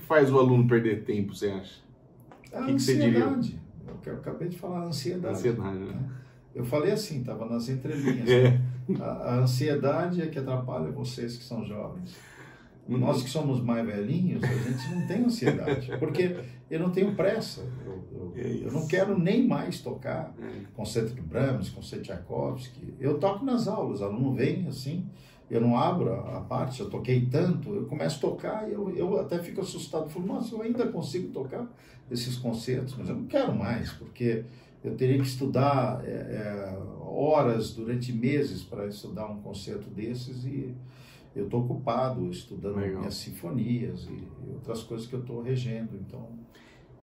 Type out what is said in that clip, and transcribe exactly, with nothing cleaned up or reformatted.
faz o aluno perder tempo, você acha? A que que você diria? ansiedade. Eu, que eu acabei de falar, a ansiedade. Ansiedade, né? né? Eu falei assim, estava nas entrelinhas. É. Né? A, a ansiedade é que atrapalha vocês que são jovens. Uhum. Nós que somos mais velhinhos, a gente não tem ansiedade, porque eu não tenho pressa. Eu, eu, É eu não quero nem mais tocar concerto de Brahms, concerto de Tchaikovsky. Eu toco nas aulas, o aluno vem assim, eu não abro a, a parte, eu toquei tanto, eu começo a tocar e eu, eu até fico assustado. Falo, nossa, eu ainda consigo tocar esses concertos, mas eu não quero mais, porque eu teria que estudar é, é, horas durante meses para estudar um concerto desses e eu estou ocupado estudando Legal. minhas sinfonias e, e outras coisas que eu estou regendo, então...